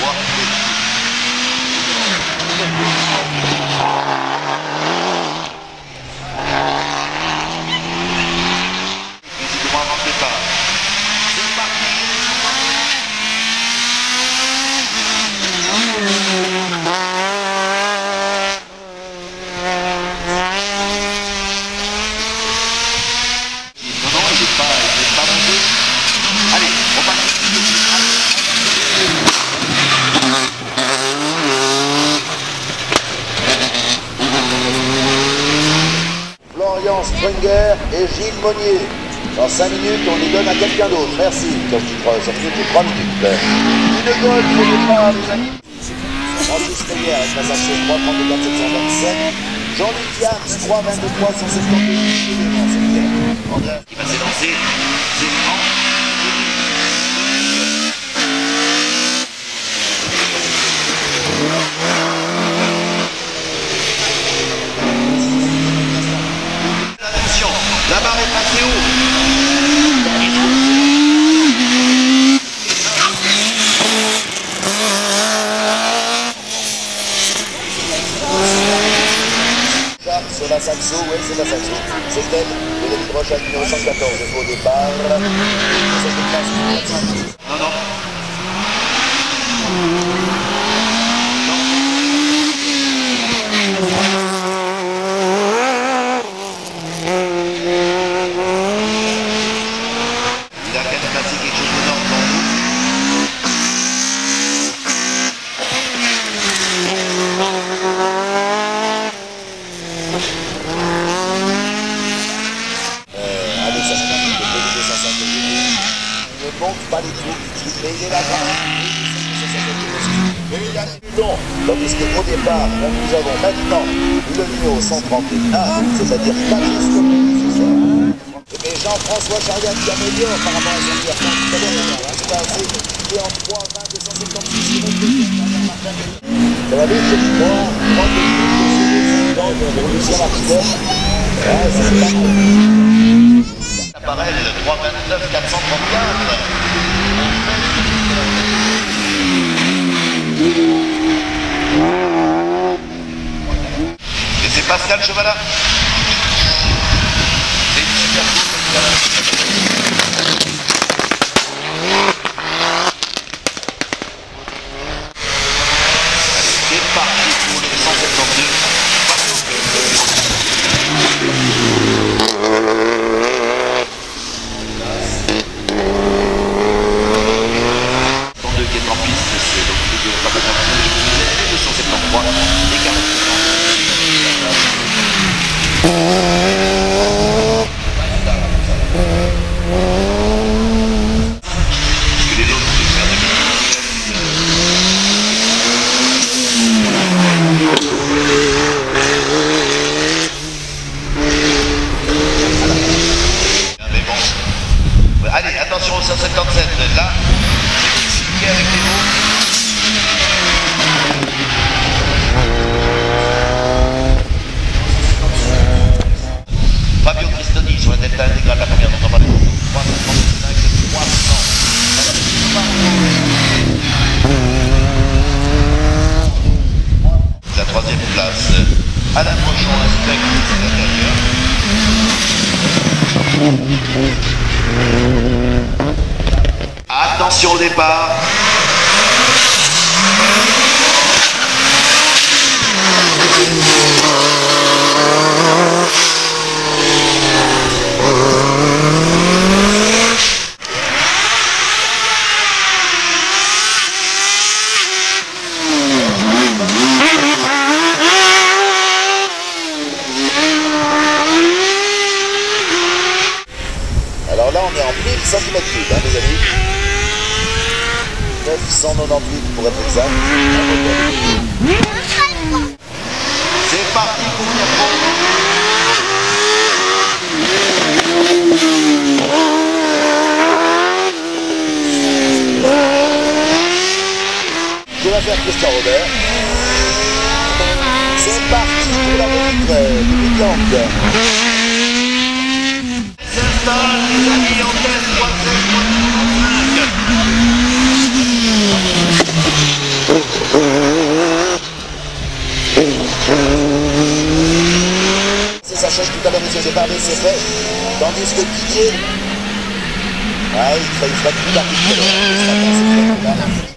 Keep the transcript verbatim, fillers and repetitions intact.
Florian Springer et Gilles Monnier. Dans cinq minutes, on les donne à quelqu'un d'autre. Merci. Comme tu crois, ça fait trois minutes. Une golf au départ, les amis. Francis Meyer avec la Saxo trois trente-quatre sept cent vingt-sept. Jean-Luc Jans trois vingt-trois cent soixante-douze. Qui va s'élancer, c'est Franck. Attention, la barre est passée haut. Sur la Saxo, oui c'est la Saxo. C'est elle, de la prochaine numéro cent quatorze au départ. Non, non. Il a quand même passé quelque chose d'énorme pour nous. Il ne manque pas les trous, mais il est là quand même. Mais il y a plus long, tandis qu'au départ, nous avons maintenant le numéro cent trente et un, c'est-à-dire Patrice Commune. Mais Jean-François Chariat qui améliore par rapport à son adversaire tout à l'heure. C'est assez. Il est en trois vingt deux cent cinquante-six kilomètres. Ça va vite, je crois. trente minutes pour Lucien Martinez. Ouais, c'est pas mal. Apparaît le trois vingt-neuf quatre cent trente-quatre. Et c'est Pascal Chevalin. C'est une super course. C'est parti pour le cent soixante-douze. Qui est en piste, c'est donc le deux cent soixante-treize et quarante. Que les autres vont faire des mais bon. Allez, attention au cent cinquante-sept, là. Avec les mots. Fabio Cristoni sur la delta intégrale, la première dont on va trois cent trente-cinq, trois cents. La troisième place, Alain Pochon, inspecte l'intérieur. Attention au départ. Alors là, on est en mille centimètres cubes, hein, les amis. neuf cent quatre-vingt-dix-huit pour être exact. C'est parti pour Pierrot. Je vais faire Christian Robert. C'est parti pour la montre du Big S'installe, les amis, en tête, trois sept, trois cinq. deuxième départ, mais c'est fait. Tandis que Didier, ouais, il ferait, il ferait plus d'article.